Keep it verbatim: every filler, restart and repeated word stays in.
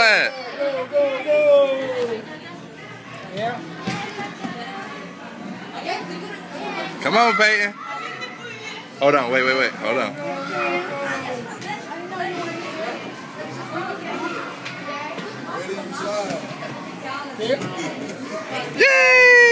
clap. Go, go, go. Yeah. Come on, Peyton. Hold on, wait, wait, wait. Hold on. Yay!